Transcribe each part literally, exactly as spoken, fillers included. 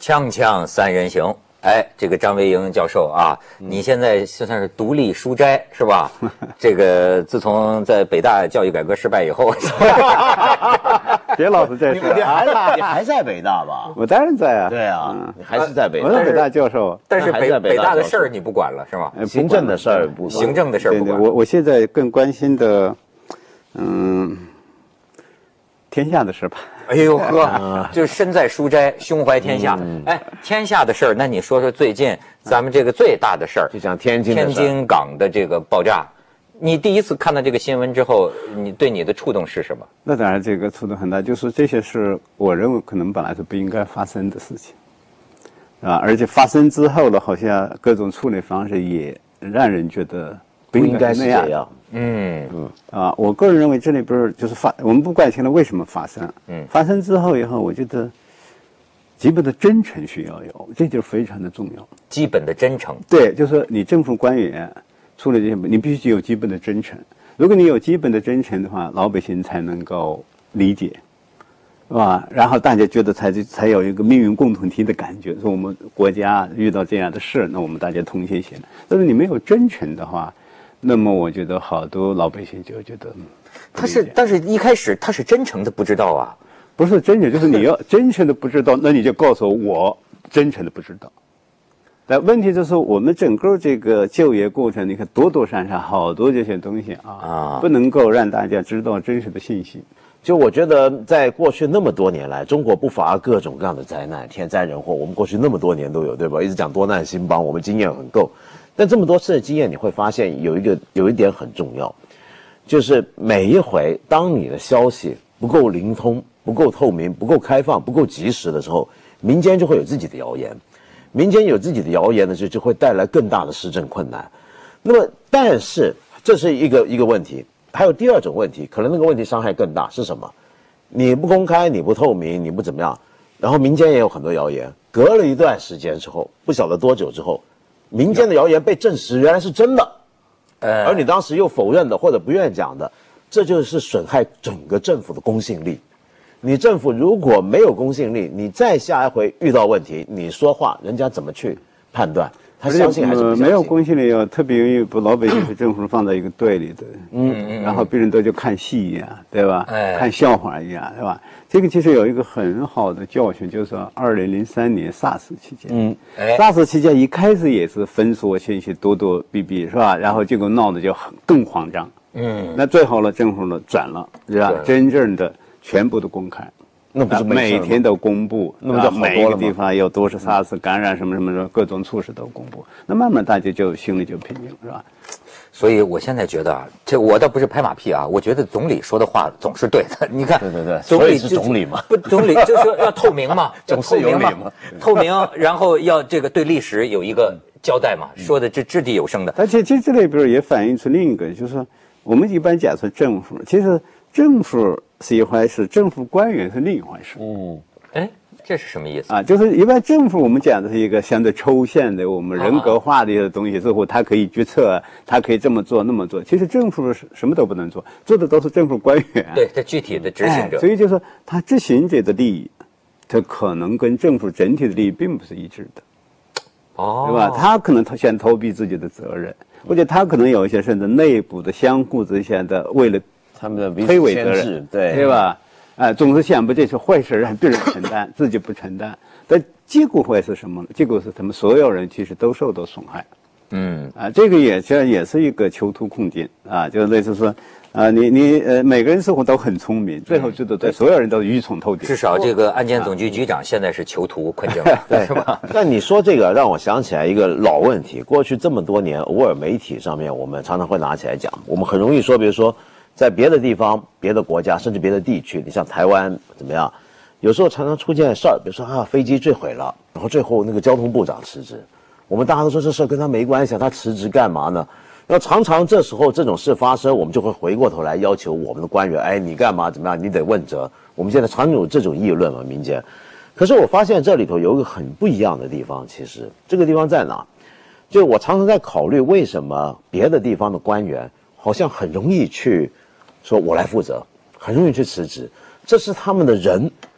锵锵三人行，哎，这个张维迎教授啊，你现在算是独立书斋是吧？这个自从在北大教育改革失败以后， 别老是这事。 你还你还在北大吧？ 我当然在啊。 对啊，嗯、你还是在北大。 我是北大教授， 但是北北大的事儿你不管了是吗？ 行政的事儿不管， 行政的事儿不管。 我我现在更关心的，嗯，天下的事吧。 哎呦呵，就是身在书斋，胸怀天下。嗯、哎，天下的事儿，那你说说最近咱们这个最大的事儿， 就讲天津天津港的这个爆炸。你第一次看到这个新闻之后，你对你的触动是什么？ 那当然，这个触动很大，就是这些是我认为可能本来是不应该发生的事情，啊，而且发生之后呢，好像各种处理方式也让人觉得不应该那样。 嗯嗯啊，我个人认为这里边就是发，我们不管现在为什么发生，嗯，发生之后以后，我觉得基本的真诚需要有，这就非常的重要。 基本的真诚， 对，就是你政府官员出了这些，你必须有基本的真诚。如果你有基本的真诚的话，老百姓才能够理解，是吧？然后大家觉得才才有一个命运共同体的感觉，说我们国家遇到这样的事，那我们大家同心协力。但是你没有真诚的话，那么我觉得好多老百姓就觉得， 他是，但是一开始他是真诚的不知道啊， 不是真诚，就是你要真诚的不知道，那你就告诉我，我真诚的不知道。但问题就是我们整个这个就业过程，你看多多少少好多这些东西啊，啊不能够让大家知道真实的信息。 就我觉得，在过去那么多年来，中国不乏各种各样的灾难、天灾人祸，我们过去那么多年都有，对吧？一直讲多难兴邦，我们经验很够。但这么多次的经验，你会发现有一个有一点很重要，就是每一回当你的消息不够灵通、不够透明、不够开放、不够及时的时候，民间就会有自己的谣言，民间有自己的谣言呢，就就会带来更大的施政困难。那么，但是这是一个一个问题，还有第二种问题，可能那个问题伤害更大是什么？你不公开，你不透明，你不怎么样，然后民间也有很多谣言，隔了一段时间之后，不晓得多久之后。民间的谣言被证实原来是真的，呃，而你当时又否认的或者不愿意讲的，这就是损害整个政府的公信力。你政府如果没有公信力，你再下一回遇到问题，你说话，人家怎么去判断？他相信还是不相信？ 没有公信力啊，特别容易把老百姓和政府放在一个对立的，嗯嗯，然后别人都就看戏一样，对吧？哎，看笑话一样，对吧？这个其实有一个很好的教训，就是二零零三年 SARS 期间，嗯，SARS 期间一开始也是封锁信息咄咄逼逼，是吧？然后结果闹得就很更慌张，嗯，那最后呢，政府呢转了，是吧？真正的全部都公开。 那不是每天都公布， 那么就好多了吗？ 每一个地方有多少 SARS 感染什么什么的各种措施都公布，那慢慢大家就心里就平静，是吧？ 所以我现在觉得啊，这我倒不是拍马屁啊，我觉得总理说的话总是对的。你看， 对对对， 总理是总理嘛， 不，总理就是说要透明嘛， 总是有理嘛， 透明，然后要这个对历史有一个交代嘛，说的这掷地有声的。 而且其实这里边也反映出另一个，就是说我们一般讲说政府，其实政府是一回事，政府官员是另一回事。 嗯，哎，这是什么意思啊？就是一般政府我们讲的是一个相对抽象的，我们人格化的一些东西，之后他可以决策，他可以这么做那么做。其实政府什么都不能做，做的都是政府官员。 对，这具体的执行者。 哎、所以就是说，他执行者的利益，他可能跟政府整体的利益并不是一致的。哦，对吧？他可能他想逃避自己的责任，或者他可能有一些甚至内部的相互之间的为了。 他们的推诿责任， 对对吧？啊，总是想把这些坏事让别人承担，自己不承担。但结果会是什么呢？结果是他们所有人其实都受到损害。嗯，啊，这个也其实也是一个囚徒困境啊，就类似说，啊，你你呃，每个人似乎都很聪明，最后觉得对所有人都愚蠢透顶。 至少这个安监总局局长现在是囚徒困境了，对，是吧？ 但你说这个让我想起来一个老问题，过去这么多年，偶尔媒体上面我们常常会拿起来讲，我们很容易说，比如说。在别的地方、别的国家，甚至别的地区，你像台湾怎么样？有时候常常出现事儿，比如说啊，飞机坠毁了，然后最后那个交通部长辞职，我们大家都说这事跟他没关系，他辞职干嘛呢？然后常常这时候这种事发生，我们就会回过头来要求我们的官员，哎，你干嘛？怎么样？你得问责。我们现在常有这种议论嘛，民间。可是我发现这里头有一个很不一样的地方，其实这个地方在哪？就我常常在考虑，为什么别的地方的官员好像很容易去。说我来负责，很容易去辞职，这是他们的人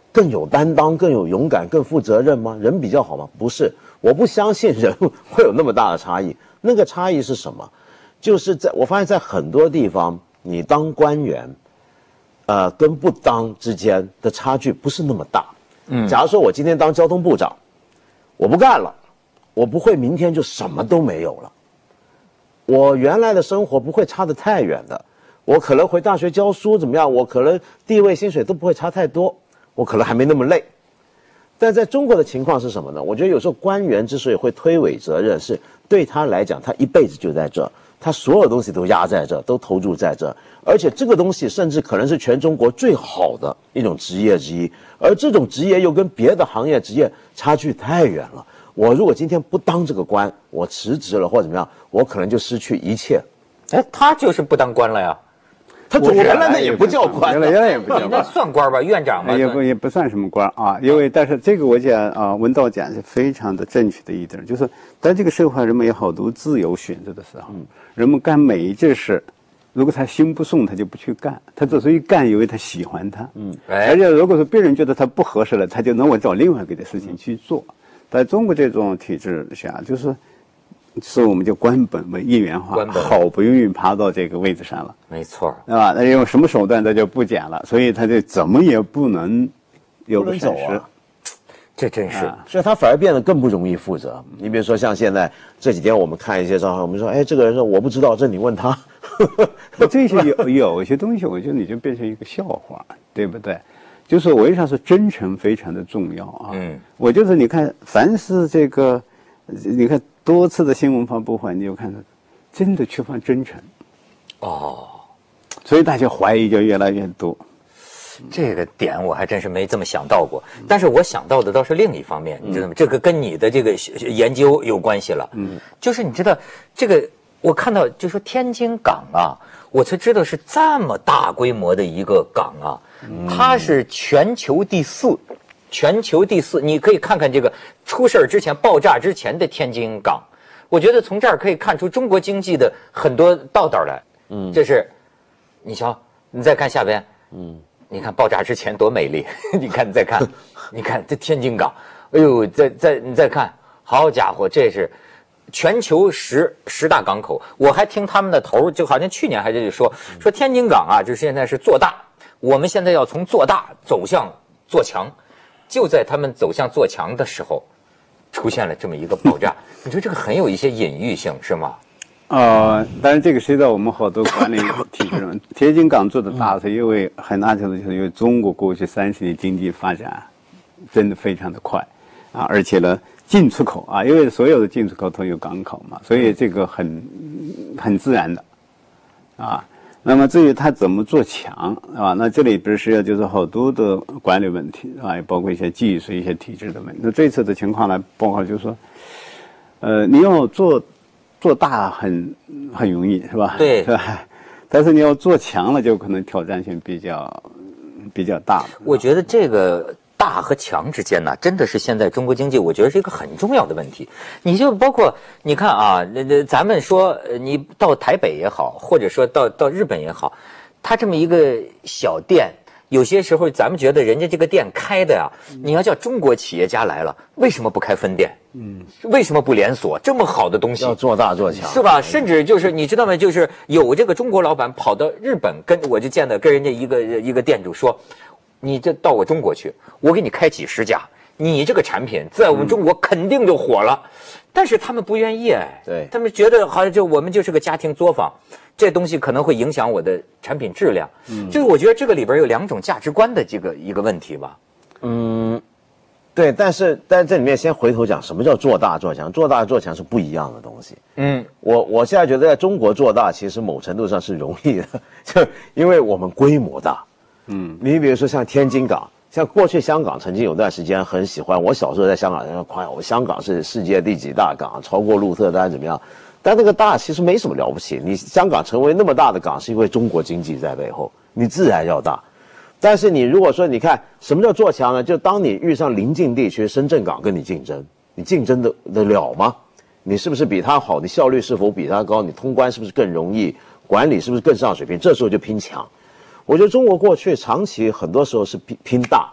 更有担当、更有勇敢、更负责任吗？人比较好吗？不是，我不相信人会有那么大的差异。那个差异是什么？就是在我发现，在很多地方，你当官员，呃，跟不当之间的差距不是那么大。嗯，假如说我今天当交通部长，我不干了，我不会明天就什么都没有了。我原来的生活不会差得太远的，我可能回大学教书怎么样？我可能地位、薪水都不会差太多，我可能还没那么累。但在中国的情况是什么呢？我觉得有时候官员之所以会推诿责任，是对他来讲，他一辈子就在这，他所有东西都压在这，都投注在这，而且这个东西甚至可能是全中国最好的一种职业之一，而这种职业又跟别的行业职业差距太远了。我如果今天不当这个官，我辞职了或者怎么样，我可能就失去一切。 哎，他就是不当官了呀。 他原来那也不叫官， 原来原来也不叫官， 那算官吧，院长吧， 也不也不算什么官啊。因为但是这个我讲啊，文道讲是非常的正确的一点，就是在这个社会人们有好多自由选择的时候，嗯、人们干每一件事，如果他心不送，他就不去干，他之所以干，因为他喜欢他，嗯，而且如果说别人觉得他不合适了，他就能够找另外一个的事情去做。在中国这种体制下，就是是我们叫官本位一元化，好不容易爬到这个位置上了， 没错， 对吧？那用什么手段他就不讲了，所以他就怎么也不能有个闪失。 这真是、 啊，所以他反而变得更不容易负责。你比如说像现在这几天我们看一些照片，我们说，哎，这个人说我不知道，这你问他。 这些有有一些东西，我觉得你就变成一个笑话，对不对？就是为啥说真诚非常的重要啊？嗯，我就是你看，凡是这个，你看多次的新闻发布会，你就看到真的缺乏真诚。 哦， 所以大家怀疑就越来越多。 这个点我还真是没这么想到过，但是我想到的倒是另一方面，你知道吗？这个跟你的这个研究有关系了。嗯，就是你知道这个，我看到就说天津港啊，我才知道是这么大规模的一个港啊，它是全球第四，全球第四。你可以看看这个出事之前、爆炸之前的天津港，我觉得从这儿可以看出中国经济的很多道道来。嗯，这是，你瞧，你再看下边，嗯。你看爆炸之前多美丽，你看你再看，你看这天津港，哎呦，再再你再看，好家伙，这是全球十十大港口。我还听他们的头，就好像去年还是说说天津港啊，就现在是做大，我们现在要从做大走向做强，就在他们走向做强的时候，出现了这么一个爆炸。你说这个很有一些隐喻性，是吗？ 呃，当然这个涉及到我们好多管理体制了。天津港做的大，是因为很大程度就是因为中国过去三十年经济发展真的非常的快啊，而且呢进出口啊，因为所有的进出口都有港口嘛，所以这个很很自然的啊。那么至于它怎么做强啊，那这里边是要就是好多的管理问题啊，也包括一些技术、一些体制的问题。那这次的情况呢，包括就是说，呃，你要做。做大很很容易是吧？ 对， 是吧？但是你要做强了，就可能挑战性比较比较大。 我觉得这个大和强之间呢，真的是现在中国经济，我觉得是一个很重要的问题。你就包括你看啊，那那咱们说你到台北也好，或者说到到日本也好，它这么一个小店。有些时候咱们觉得人家这个店开的呀，你要叫中国企业家来了，为什么不开分店？嗯，为什么不连锁？这么好的东西要做大做强， 是吧？甚至就是你知道吗？就是有这个中国老板跑到日本，跟我就见到跟人家一个一个店主说，你这到我中国去，我给你开几十家，你这个产品在我们中国肯定就火了。但是他们不愿意哎， 对， 他们觉得好像就我们就是个家庭作坊。这东西可能会影响我的产品质量，嗯，就是我觉得这个里边有两种价值观的这个一个问题吧， 嗯，对，但是但这里面先回头讲，什么叫做大做强？做大做强是不一样的东西，嗯，我我现在觉得在中国做大，其实某程度上是容易的，就因为我们规模大，嗯，你比如说像天津港，像过去香港曾经有段时间很喜欢，我小时候在香港人夸我香港是世界第几大港，超过鹿特丹怎么样？但那个大其实没什么了不起，你香港成为那么大的港，是因为中国经济在背后，你自然要大。但是你如果说，你看什么叫做强呢？就当你遇上邻近地区深圳港跟你竞争，你竞争得得了吗？你是不是比他好？你效率是否比他高？你通关是不是更容易？管理是不是更上水平？这时候就拼强。我觉得中国过去长期很多时候是拼拼大，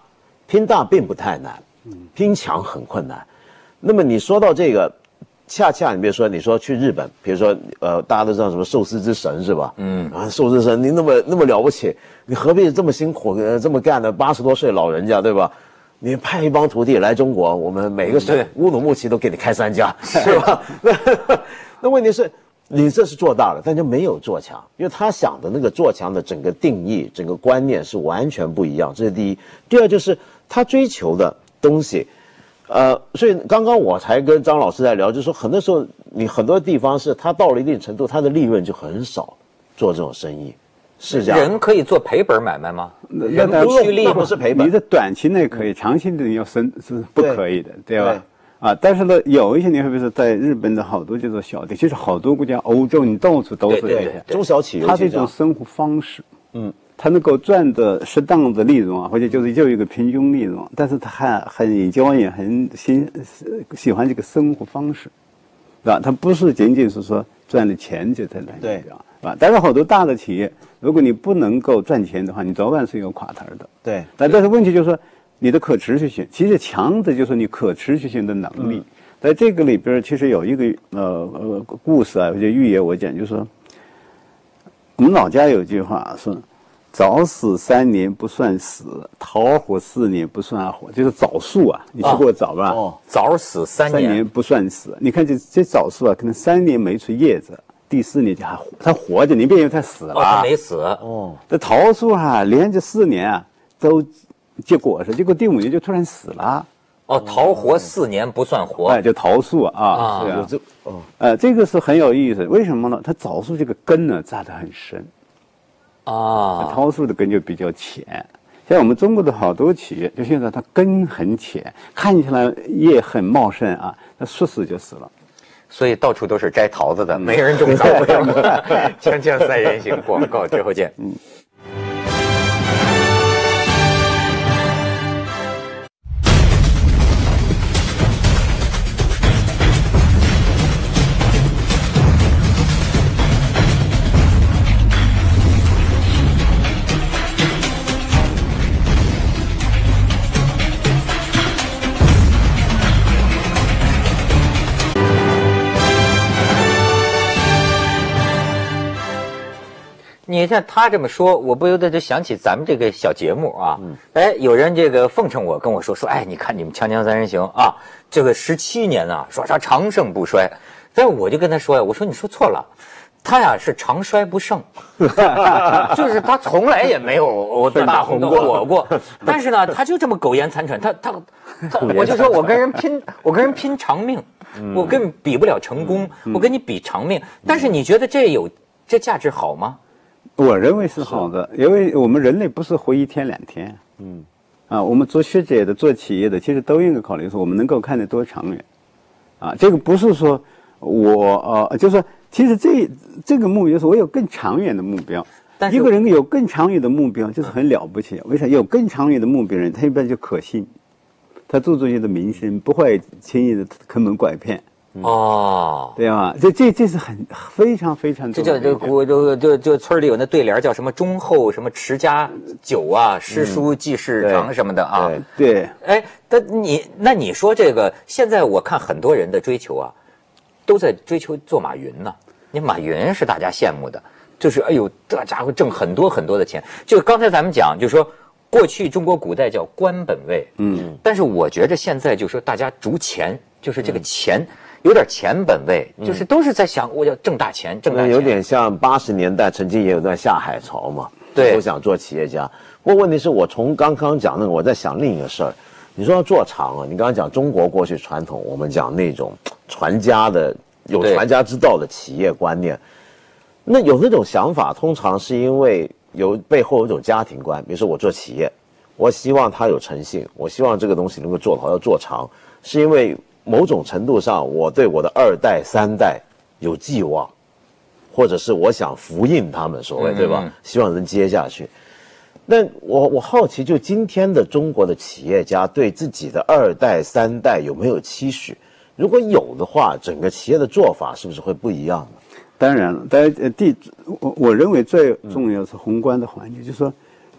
拼大并不太难，拼强很困难。那么你说到这个，恰恰你比如说你说去日本，比如说呃大家都知道什么寿司之神是吧？嗯啊，寿司之神，你那么那么了不起，你何必这么辛苦呃这么干的？八十多岁老人家对吧？你派一帮徒弟来中国，我们每个省乌鲁木齐都给你开三家，是吧？那那问题是，你这是做大了，但就没有做强，因为他想的那个做强的整个定义、整个观念是完全不一样。这是第一。第二就是他追求的东西，呃，所以刚刚我才跟张老师在聊，就是说很多时候你很多地方是他到了一定程度，他的利润就很少，做这种生意。是这样， 人可以做赔本买卖吗？ 那不趋利不是赔本。 你在短期内可以，长期内要生是不可以的，对吧？啊，但是呢，有一些你会比如说在日本的好多就是小店，其实好多国家，欧洲你到处都是这些中小企业， 它是一种生活方式，嗯，它能够赚的适当的利润啊，或者就是就一个平均利润，但是它还很骄也很喜喜欢这个生活方式，对吧？它不是仅仅是说赚了钱就在那里，对吧？啊，但是好多大的企业，如果你不能够赚钱的话，你早晚是要垮台的。 对， 但但是问题就是说，你的可持续性，其实强的就是你可持续性的能力。嗯、在这个里边，其实有一个呃呃故事啊，或者寓言，我讲就是说，我们老家有句话说：“早死三年不算死，桃活四年不算活。”就是枣树啊，你吃过枣吧？ 哦，早死三年， 三年不算死。你看这这枣树啊，可能三年没出叶子。第四年就还活，他活着，你别以为他死了， 哦，他没死哦。这桃树啊，连着四年啊都结果实，结果第五年就突然死了。 哦，桃活四年不算活， 哎，就桃树啊，啊是啊，这哦，呃，这个是很有意思，为什么呢？它枣树这个根呢扎得很深，啊，桃树的根就比较浅。像我们中国的好多企业，就现在它根很浅，看起来叶很茂盛啊，它说死就死了。 所以到处都是摘桃子的，没人种枣子。锵锵三人行，广告之后见。嗯。你像他这么说，我不由得就想起咱们这个小节目啊。嗯、哎，有人这个奉承我，跟我说说，哎，你看你们锵锵三人行啊，这个十七年啊，说啥长盛不衰。但我就跟他说呀，我说你说错了，他呀是长衰不盛，就是他从来也没有大红的火过。但是呢，他就这么苟延残喘，他他他，我就说我跟人拼，我跟人拼长命，我跟你比不了成功，我跟你比长命。但是你觉得这有这价值好吗？ 我认为是好的，因为我们人类不是活一天两天，嗯，啊，我们做学者的、做企业的，其实都应该考虑说，我们能够看得多长远，啊，这个不是说我呃，就是说，其实这这个目标是我有更长远的目标，但一个人有更长远的目标就是很了不起。为啥？有更长远的目标人，他一般就可信，他做出去的名声不会轻易的坑蒙拐骗。 哦， 对吧？这这这是很非常非常这叫这我就就就村里有那对联叫什么忠厚什么持家久啊，诗书继世长什么的啊。 对，对哎，但你那你说这个现在我看很多人的追求啊，都在追求做马云呢。你马云是大家羡慕的，就是哎呦，这家伙挣很多很多的钱。就刚才咱们讲，就是说过去中国古代叫官本位，嗯，但是我觉着现在就说大家逐钱，就是这个钱。嗯有点钱本位，就是都是在想我要挣大钱，挣大钱。 有点像八十年代曾经也有段下海潮嘛， 对， 都想做企业家。不过问题是我从刚刚讲那个，我在想另一个事儿。你说要做长啊，你刚刚讲中国过去传统，我们讲那种传家的有传家之道的企业观念，那有那种想法，通常是因为有背后有一种家庭观。比如说我做企业，我希望它有诚信，我希望这个东西能够做好，要做长，是因为某种程度上，我对我的二代、三代有寄望，或者是我想福印他们，所谓对吧？希望能接下去。那我我好奇，就今天的中国的企业家对自己的二代、三代有没有期许？如果有的话，整个企业的做法是不是会不一样呢？ 当然了，但呃，第我我认为最重要是宏观的环境，就是说，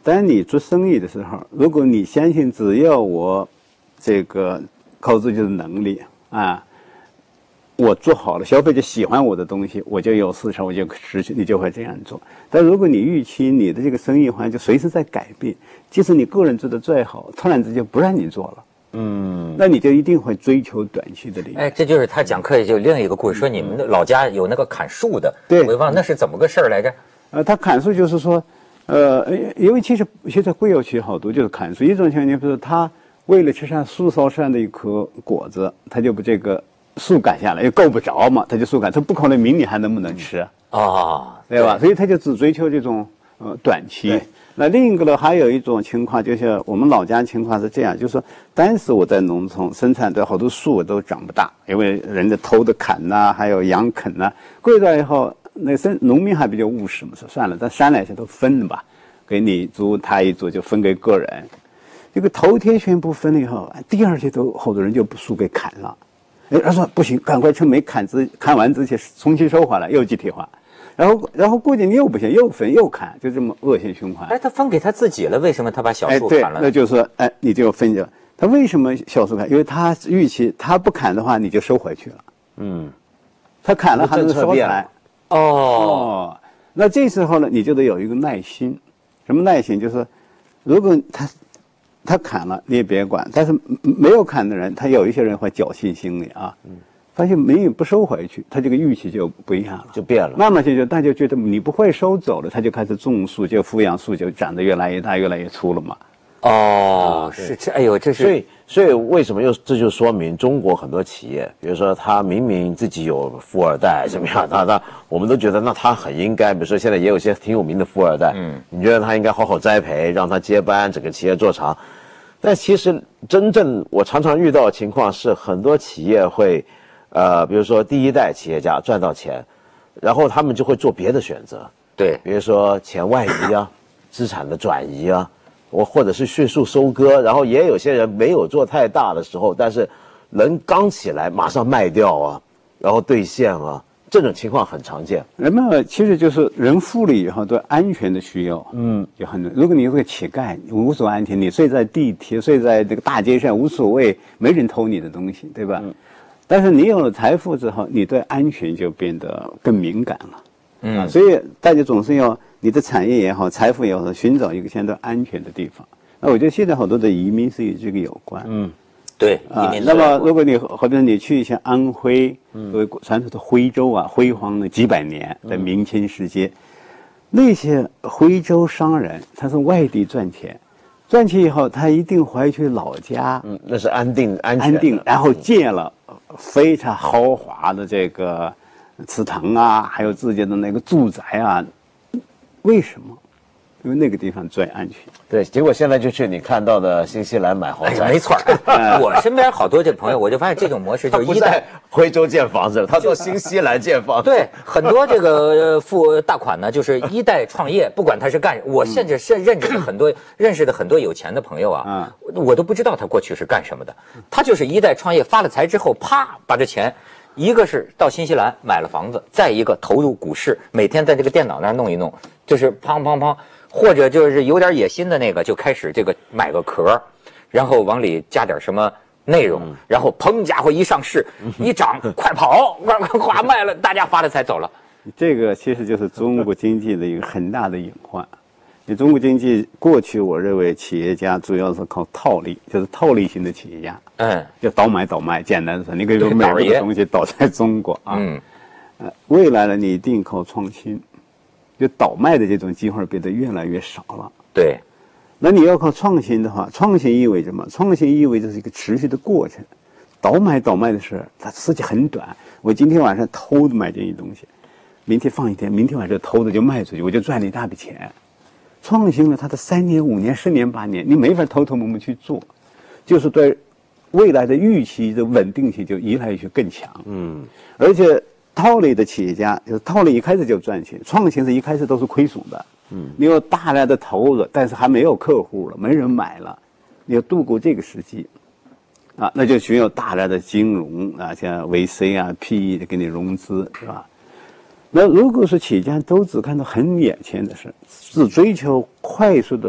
当你做生意的时候，如果你相信只要我这个靠自己的能力啊，我做好了，消费者喜欢我的东西，我就有市场，我就持续，你就会这样做。但如果你预期你的这个生意环境随时在改变，即使你个人做的再好，突然之间不让你做了，嗯，那你就一定会追求短期的利益。 哎，这就是他讲课就另一个故事，说你们的老家有那个砍树的， 对， 我忘了那是怎么个事儿来着？ 呃，他砍树就是说，呃，因为其实现在贵州区好多就是砍树，一种情况就是他为了吃上树梢上的一颗果子，他就把这个树砍下来，又够不着嘛，他就树砍，他不可能明年还能不能吃啊？ 哦， 对吧？所以他就只追求这种呃短期。那另一个呢，还有一种情况，就是我们老家情况是这样，就是说当时我在农村生产的好多树都长不大，因为人家偷的砍呐、啊，还有羊啃呐、啊。过一段以后，那生农民还比较务实嘛，说算了，咱商量一下都分了吧，给你一组，他一组，就分给个人。这个头天宣布分了以后，第二天都好多人就把树给砍了。哎，他说不行，赶快趁没砍之砍完之前重新收回来，又集体化。然后，然后过几年又不行，又分又砍，就这么恶性循环。 哎，他分给他自己了，为什么他把小树砍了？ 哎，对，那就是说，哎，你就分着。他为什么小树砍？因为他预期他不砍的话，你就收回去了。嗯，他砍了还能收起来。 哦哦，那这时候呢，你就得有一个耐心。什么耐心？就是如果他他砍了，你也别管。但是没有砍的人，他有一些人会侥幸心理啊。嗯。发现没有不收回去，他这个预期就不一样了， 就变了。 慢慢就大家觉得你不会收走了，他就开始种树，就抚养树，就长得越来越大，越来越粗了嘛。 哦，是这，哎呦，这是。 所以，所以为什么又这就说明中国很多企业，比如说他明明自己有富二代怎么样，他他我们都觉得那他很应该，比如说现在也有些挺有名的富二代，嗯，你觉得他应该好好栽培，让他接班，整个企业做长。但其实真正我常常遇到的情况是，很多企业会。呃，比如说第一代企业家赚到钱，然后他们就会做别的选择， 对， 比如说钱外移啊，资产的转移啊，我或者是迅速收割，然后也有些人没有做太大的时候，但是人刚起来马上卖掉啊，然后兑现啊，这种情况很常见。 人们其实就是人富了以后对安全的需要，嗯，有很多。如果你是个乞丐，无所安全，你睡在地铁，睡在这个大街上无所谓，没人偷你的东西，对吧？嗯，但是你有了财富之后，你对安全就变得更敏感了，嗯、啊，所以大家总是要你的产业也好，财富也好，寻找一个相对安全的地方。那我觉得现在好多的移民是与这个有关， 嗯，对，移民、 啊。那么如果你或者你去一些安徽，作为传统的徽州啊，辉煌了几百年的明清时期，嗯、那些徽州商人他是外地赚钱。赚钱以后，他一定回去老家， 嗯，那是安定安安定，然后建了非常豪华的这个祠堂啊，还有自己的那个住宅啊。为什么？因为那个地方最安全。 对，结果现在就去你看到的新西兰买豪宅， 哎、没错。我身边好多这朋友，我就发现这种模式就是一代徽州建房子，他到新西兰建房子。 对，很多这个富大款呢，就是一代创业，不管他是干，我甚至是认识的很多认识的很多有钱的朋友啊，嗯、我都不知道他过去是干什么的。他就是一代创业，发了财之后，啪把这钱。一个是到新西兰买了房子，再一个投入股市，每天在这个电脑那儿弄一弄，就是砰砰砰，或者就是有点野心的那个，就开始这个买个壳，然后往里加点什么内容，然后砰家伙一上市，一涨，快跑，快快快卖了，大家发了财走了。 这个其实就是中国经济的一个很大的隐患。你中国经济过去，我认为企业家主要是靠套利，就是套利型的企业家，嗯，就倒买倒卖。简单的说，你可以说美国的东西倒在中国啊，嗯，呃，未来呢，你一定靠创新，就倒卖的这种机会变得越来越少了。 对， 那你要靠创新的话，创新意味着什么？创新意味着是一个持续的过程。倒买倒卖的事，它时间很短。我今天晚上偷的买这些东西，明天放一天，明天晚上偷的就卖出去，我就赚了一大笔钱。创新了，它的三年、五年、十年、八年，你没法偷偷摸摸去做，就是对未来的预期的稳定性就越来越更强。嗯，而且套利的企业家，就是套利一开始就赚钱，创新是一开始都是亏损的。嗯，你有大量的投入，但是还没有客户了，没人买了，你要度过这个时期，啊，那就需要大量的金融啊，像 V C 啊、P E 的给你融资，是吧？那如果是企业家都只看到很眼前的事，只追求快速的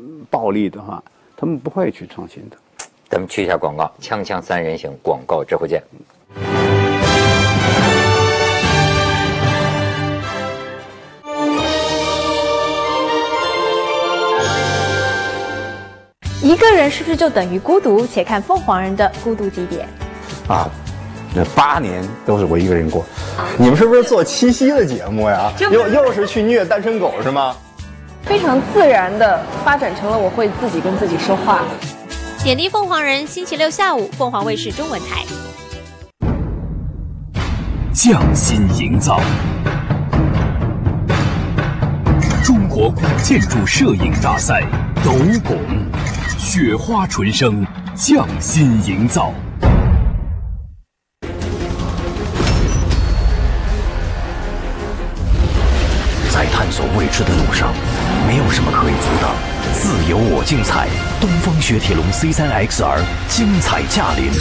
暴力的话，他们不会去创新的。 咱们去一下广告，锵锵三人行，广告之后见。 一个人是不是就等于孤独？且看凤凰人的孤独几点。 啊，那八年都是我一个人过。你们是不是做七夕的节目呀？又又是去虐单身狗是吗？ 非常自然的发展成了我会自己跟自己说话。 点滴凤凰人，星期六下午，凤凰卫视中文台。 匠心营造，中国古建筑摄影大赛斗拱，雪花纯生，匠心营造。在探索未知的路上，没有什么可以阻挡。自由我精彩，东风雪铁龙 C 三 X R 精彩驾临。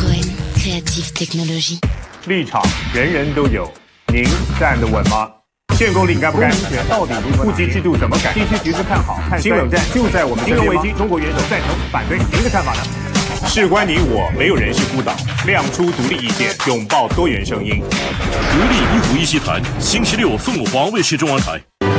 立场人人都有，您站得稳吗？限购令该不该？到底户籍制度怎么改？地区局势看好，新冷战就在我们金融危机，中国元首赞成反对，您的看法呢？事关你我，没有人是孤岛，亮出独立意见，拥抱多元声音。 独立一五一七谈，星期六凤凰卫视中文台。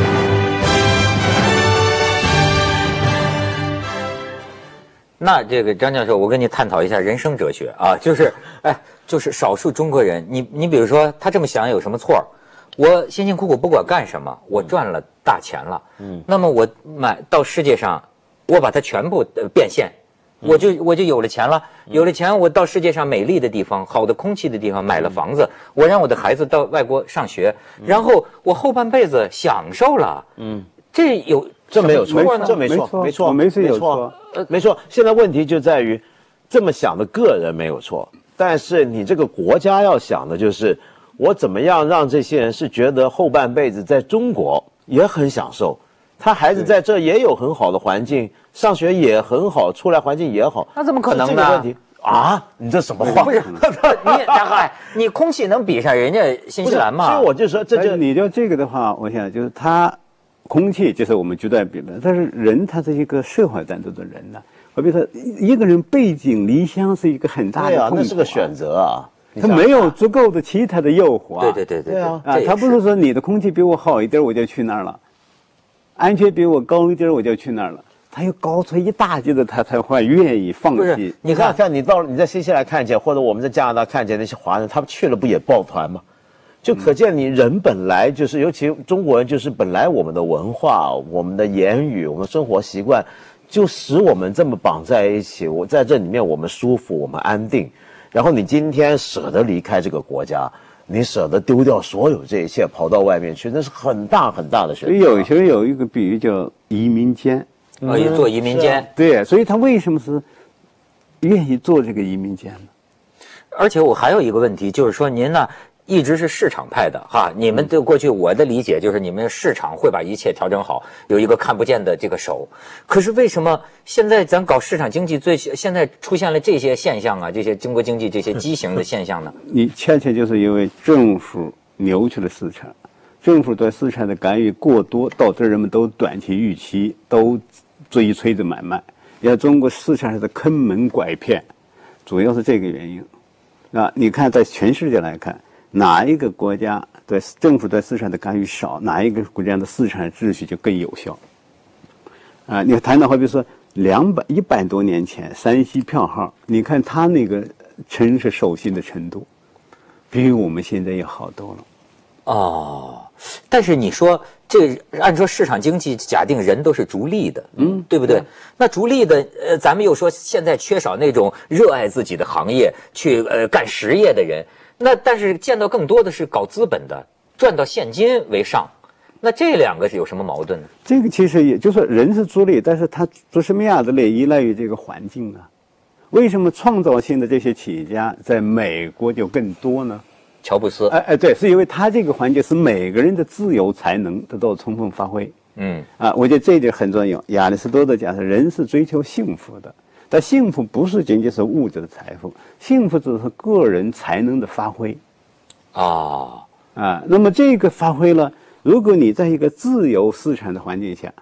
那这个张教授，我跟你探讨一下人生哲学啊，就是，哎，就是少数中国人，你你比如说他这么想有什么错？我辛辛苦苦不管干什么，我赚了大钱了，嗯，那么我买到世界上，我把它全部变现，我就我就有了钱了，有了钱，我到世界上美丽的地方、好的空气的地方买了房子，我让我的孩子到外国上学，然后我后半辈子享受了，嗯，这有。 这没有错，这没错， 没错， 没错，有错， 呃，没错。现在问题就在于，这么想的个人没有错，但是你这个国家要想的就是，我怎么样让这些人是觉得后半辈子在中国也很享受，他孩子在这也有很好的环境，上学也很好，出来环境也好， 那怎么可能呢？ 这个问题啊，你这什么话？ 不是你，嗨，你空气能比上人家新西兰吗？ 所以我就说，这就你就这个的话，我想就是他。空气就是我们绝对比的，但是人他是一个社会当中的人呢、啊。我比如说，一个人背井离乡是一个很大的痛苦、啊， 那是个选择啊。 他没有足够的其他的诱惑、啊。 对对对对对啊！ 啊，他不是说你的空气比我好一点我就去那儿了，安全比我高一点我就去那儿了。他要高出一大截的，他才会愿意放弃。 你看，像你到你在新西兰看见，或者我们在加拿大看见那些华人，他们去了不也抱团吗？就可见你人本来就是，尤其中国人就是本来我们的文化、我们的言语、我们的生活习惯，就使我们这么绑在一起。我在这里面我们舒服，我们安定。然后你今天舍得离开这个国家，你舍得丢掉所有这一切，跑到外面去，那是很大很大的选择。 有些人有一个比喻叫移民监， 啊，也做移民监。 对，所以他为什么是愿意做这个移民监呢？ 而且我还有一个问题，就是说您呢？一直是市场派的哈，你们对过去我的理解就是你们市场会把一切调整好，有一个看不见的这个手。可是为什么现在咱搞市场经济最现在出现了这些现象啊？这些中国经济这些畸形的现象呢？ 你恰恰就是因为政府扭曲了市场，政府对市场的干预过多，导致人们都短期预期，都追催着买卖，让中国市场上的坑蒙拐骗，主要是这个原因。啊，你看在全世界来看。哪一个国家对政府对市场的干预少，哪一个国家的市场秩序就更有效？啊，你谈到好比说两百一百多年前山西票号，你看它那个城市守信的程度，比我们现在要好多了。 哦，但是你说这按说市场经济假定人都是逐利的，嗯，对不对？那逐利的，呃，咱们又说现在缺少那种热爱自己的行业去呃干实业的人。那但是见到更多的是搞资本的，赚到现金为上，那这两个是有什么矛盾呢？ 这个其实也就是说人是逐利，但是他做什么样的利依赖于这个环境啊。为什么创造性的这些企业家在美国就更多呢？ 乔布斯， 哎哎，对，是因为他这个环境使每个人的自由才能得到充分发挥。嗯，啊，我觉得这一点很重要。亚里士多德讲是人是追求幸福的。但幸福不是仅仅是物质的财富，幸福只是个人才能的发挥，啊啊，那么这个发挥了，如果你在一个自由市场的环境下，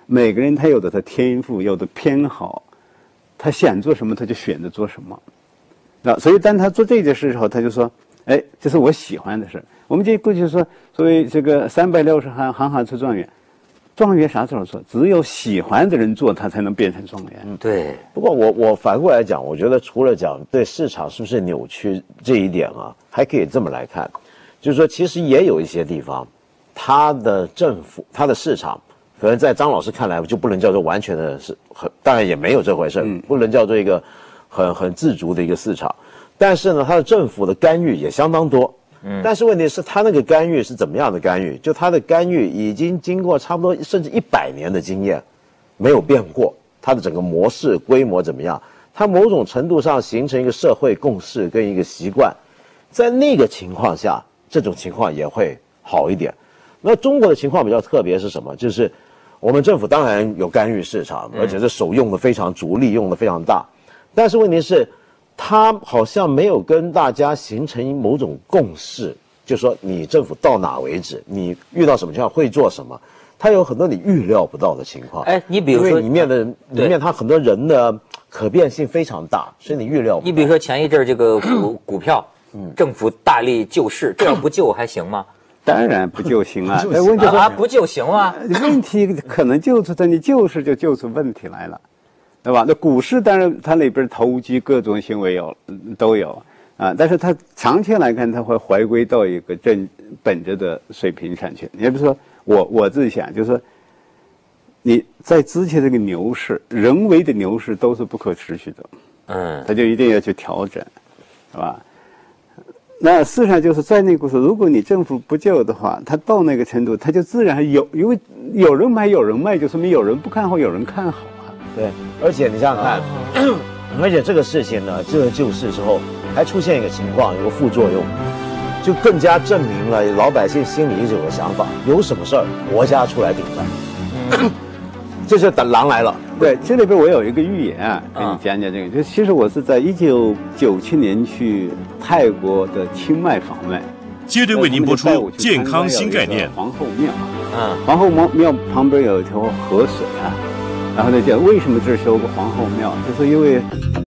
每个人他有的他天赋，有的偏好，他想做什么他就选择做什么。那所以当他做这件事的时候，他就说：“哎，这是我喜欢的事。”我们就过去说，所谓这个三百六十行，行行出状元。状元啥时候做？只有喜欢的人做，他才能变成状元。 嗯，对。 不过我我反过来讲，我觉得除了讲对市场是不是扭曲这一点啊，还可以这么来看，就是说其实也有一些地方，它的政府、它的市场，可能在张老师看来就不能叫做完全的是很，当然也没有这回事，嗯、不能叫做一个很很自足的一个市场，但是呢，它的政府的干预也相当多。嗯，但是问题是，他那个干预是怎么样的干预？就他的干预已经经过差不多甚至一百年的经验，没有变过。它的整个模式规模怎么样？它某种程度上形成一个社会共识跟一个习惯，在那个情况下，这种情况也会好一点。那中国的情况比较特别是什么？就是我们政府当然有干预市场，而且这手用的非常足，力用的非常大，但是问题是。他好像没有跟大家形成某种共识，就是说你政府到哪为止，你遇到什么情况会做什么，他有很多你预料不到的情况。 哎，你比如说， 因为里面的里面他很多人的可变性非常大，所以你预料不到。 你比如说前一阵这个股股票，嗯，政府大力救市，这要不救还行吗？ 当然不救行啊！ 哎，问题啊，不救行吗？ 问题可能救出在你救市就救出问题来了。对吧？那股市当然它里边投机各种行为有都有啊，但是它长期来看，它会回归到一个正本质的水平上去。你比如说，我我自己想，就是说你在之前这个牛市，人为的牛市都是不可持续的，嗯，它就一定要去调整，是吧？那事实上就是在那个时候，如果你政府不救的话，它到那个程度，它就自然有，因为有人买有人卖，就说明有人不看好，有人看好。 对，而且你想想看，哦、而且这个事情呢，这个救市之后还出现一个情况，有个副作用，就更加证明了老百姓心里一直有个想法：有什么事儿，国家出来顶着。嗯、这是等狼来了。 对，这里边我有一个预言啊，跟你讲讲这个。就其实我是在一九九七年去泰国的清迈访问。 接着为您播出健康新概念。 皇后庙，嗯，皇后庙旁边有一条河水啊。然后呢，讲为什么这儿修个皇后庙，就是因为